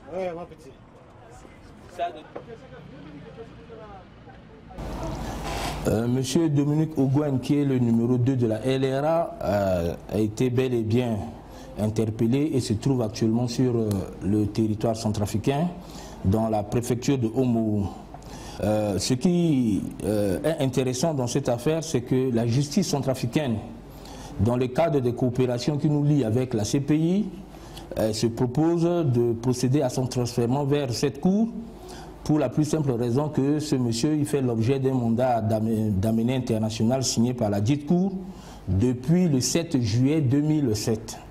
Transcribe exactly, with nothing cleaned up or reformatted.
Ouais, mon petit. Euh, Monsieur Dominique Ongwen, qui est le numéro deux de la L R A, euh, a été bel et bien interpellé et se trouve actuellement sur euh, le territoire centrafricain, dans la préfecture de Omo. Euh, ce qui euh, est intéressant dans cette affaire, c'est que la justice centrafricaine, dans le cadre des coopérations qui nous lient avec la C P I, euh, se propose de procéder à son transfèrement vers cette cour, pour la plus simple raison que ce monsieur il fait l'objet d'un mandat d'amener international signé par la dite cour depuis le sept juillet deux mille sept.